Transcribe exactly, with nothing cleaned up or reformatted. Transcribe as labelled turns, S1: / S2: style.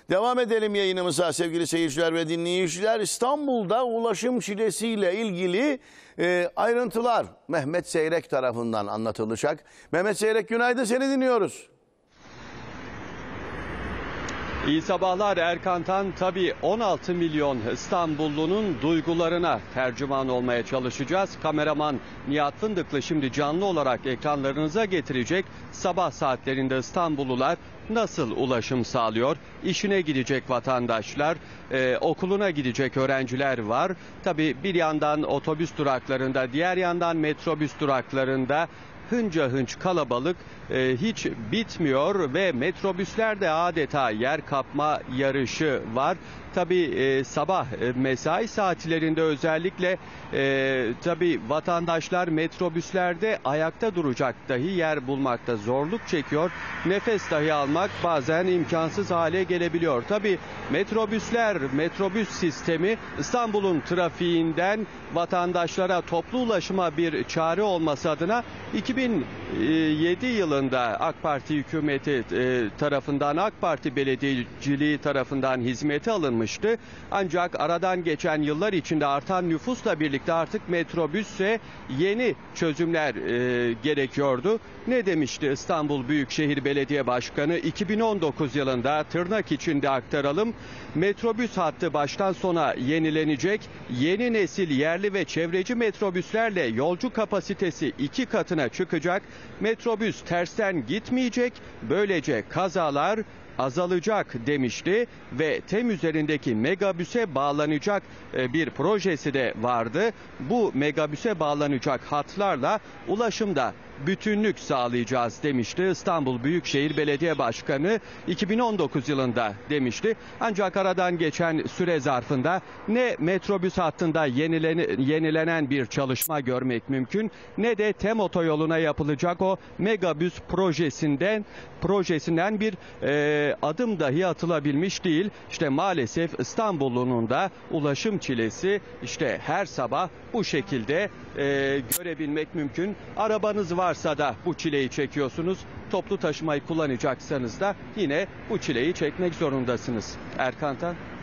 S1: Devam edelim yayınımıza sevgili seyirciler ve dinleyiciler. İstanbul'da ulaşım çilesiyle ilgili e, ayrıntılar Mehmet Seyrek tarafından anlatılacak. Mehmet Seyrek, günaydın, seni dinliyoruz.
S2: İyi sabahlar Erkan Tan. Tabii on altı milyon İstanbullunun duygularına tercüman olmaya çalışacağız. Kameraman Nihat Fındıklı şimdi canlı olarak ekranlarınıza getirecek. Sabah saatlerinde İstanbullular nasıl ulaşım sağlıyor? İşine gidecek vatandaşlar, e, okuluna gidecek öğrenciler var. Tabii bir yandan otobüs duraklarında, diğer yandan metrobüs duraklarında hınca hınç kalabalık e, hiç bitmiyor ve metrobüslerde adeta yer kapma yarışı var. Tabii e, sabah e, mesai saatlerinde özellikle e, tabii vatandaşlar metrobüslerde ayakta duracak dahi yer bulmakta zorluk çekiyor. Nefes dahi almak bazen imkansız hale gelebiliyor. Tabii metrobüsler, metrobüs sistemi İstanbul'un trafiğinden vatandaşlara toplu ulaşıma bir çare olması adına iki bin yedi yılında AK Parti hükümeti tarafından, AK Parti belediyeciliği tarafından hizmete alınmıştı. Ancak aradan geçen yıllar içinde artan nüfusla birlikte artık metrobüsse yeni çözümler e, gerekiyordu. Ne demişti İstanbul Büyükşehir Belediye Başkanı? iki bin on dokuz yılında tırnak içinde aktaralım. Metrobüs hattı baştan sona yenilenecek. Yeni nesil yerli ve çevreci metrobüslerle yolcu kapasitesi iki katına çıkacak. Metrobüs tersten gitmeyecek. Böylece kazalar azalacak demişti ve TEM üzerindeki megabüse bağlanacak bir projesi de vardı. Bu megabüse bağlanacak hatlarla ulaşımda bütünlük sağlayacağız demişti İstanbul Büyükşehir Belediye Başkanı iki bin on dokuz yılında demişti. Ancak aradan geçen süre zarfında ne metrobüs hattında yenilenen, yenilenen bir çalışma görmek mümkün, ne de TEM otoyoluna yapılacak o megabüs projesinden projesinden bir e, adım dahi atılabilmiş değil. İşte maalesef İstanbul'un da ulaşım çilesi işte her sabah bu şekilde e, görebilmek mümkün. Arabanız varsa da bu çileyi çekiyorsunuz. Toplu taşımayı kullanacaksanız da yine bu çileyi çekmek zorundasınız. Erkan Tan.